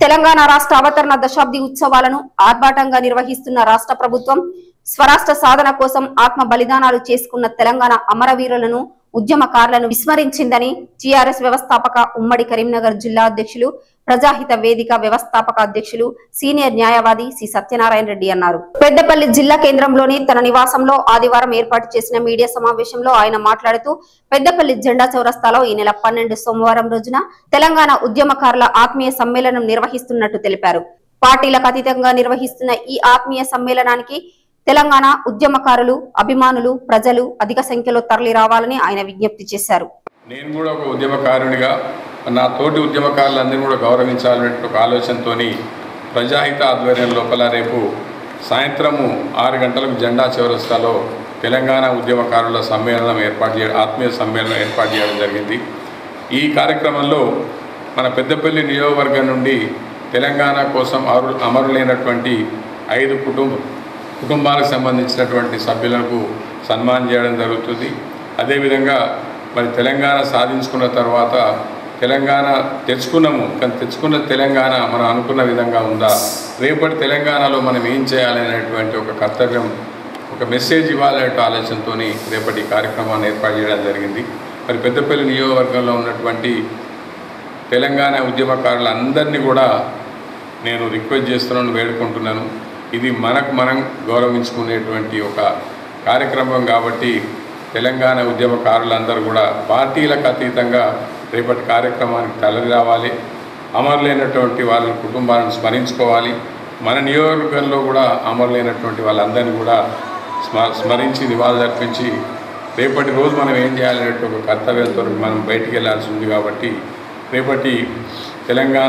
తెలంగాణ రాష్ట్ర అవతరణ దశాబ్ది ఉత్సవాలను ఆర్భాటంగా నిర్వహిస్తున్న రాష్ట్ర ప్రభుత్వం స్వరాష్ట్ర సాధన కోసం ఆత్మ బలిదానాలు చేసుకున్న తెలంగాణ అమరవీరులను ఉద్యమకారులను విస్మరించిందని టీఆర్ఎస్ వ్యవస్థాపక ఉమ్మడి కరీంనగర్ జిల్లా అధ్యక్షులు ప్రజాహిత వేదిక వ్యవస్థాపక అధ్యక్షులు సీనియర్ న్యాయవాది సి సత్యనారాయణ రెడ్డి అన్నారు. పెద్దపల్లి జిల్లా కేంద్రంలోని తన నివాసంలో ఆదివారం ఏర్పాటు చేసిన మీడియా సమావేశంలో ఆయన మాట్లాడుతూ పెద్దపల్లి జెండా చౌరస్తాలో ఈ నెల 12 సోమవారం రోజున తెలంగాణ ఉద్యమకారుల ఆత్మీయ సమ్మేళనం నిర్వహిస్తున్నట్టు తెలిపారు. పార్టీలకు అతీతంగా నిర్వహిస్తున్న ఈ ఆత్మీయ సమ్మేళనానికి తెలంగాణ ఉద్యమకారులు, అభిమానులు, ప్రజలు అధిక సంఖ్యలో తరలి రావాలని ఆయన విజ్ఞప్తి చేశారు. నేను కూడా ఒక ఉద్యమకారునిగా నా తోటి ఉద్యమకారులందరినీ కూడా గౌరవించాలనే ఒక ఆలోచనతోని ప్రజాహిత ఆధ్వర్యం లోపల రేపు సాయంత్రము 6 గంటలకు జెండా చౌరస్తాలో తెలంగాణ ఉద్యమకారుల సమ్మేళనం ఆత్మీయ సమ్మేళనం ఏర్పాటు చేయడం జరిగింది. ఈ కార్యక్రమంలో మన పెద్దపల్లి నియోజకవర్గం నుండి తెలంగాణ కోసం అమరులైనటువంటి 5 కుటుంబాలకు సంబంధించినటువంటి సభ్యులకు సన్మానం చేయడం జరుగుతుంది. అదేవిధంగా మరి తెలంగాణ సాధించుకున్న తర్వాత తెలంగాణ తెచ్చుకున్నాము, కానీ తెచ్చుకున్న తెలంగాణ మనం అనుకున్న విధంగా ఉందా, రేపటి తెలంగాణలో మనం ఏం చేయాలనేటువంటి ఒక కర్తవ్యం, ఒక మెసేజ్ ఇవ్వాలనే ఆలోచనతో రేపటి కార్యక్రమాన్ని ఏర్పాటు చేయడం జరిగింది. మరి పెద్దపల్లి నియోజకవర్గంలో ఉన్నటువంటి తెలంగాణ ఉద్యమకారులందరినీ కూడా నేను రిక్వెస్ట్ చేస్తున్నాను, వేడుకుంటున్నాను. ఇది మనం గౌరవించుకునేటువంటి ఒక కార్యక్రమం కాబట్టి తెలంగాణ ఉద్యమకారులందరూ కూడా పార్టీలకు అతీతంగా రేపటి కార్యక్రమానికి తరలి రావాలి. అమరులైనటువంటి వాళ్ళ కుటుంబాలను స్మరించుకోవాలి. మన నియోజకవర్గంలో కూడా అమరులైనటువంటి వాళ్ళందరినీ కూడా స్మరించి నివాళులర్పించి రేపటి రోజు మనం ఏం చేయాలనేటువంటి ఒక కర్తవ్యంతో మనం బయటికి వెళ్ళాల్సి ఉంది. కాబట్టి రేపటి తెలంగాణ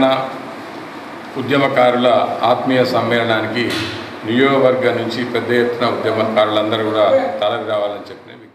ఉద్యమకారుల ఆత్మీయ సమ్మేళనానికి నియోజకవర్గం నుంచి పెద్ద ఎత్తున ఉద్యమకారులందరూ కూడా తరలి రావాలని చెప్పిన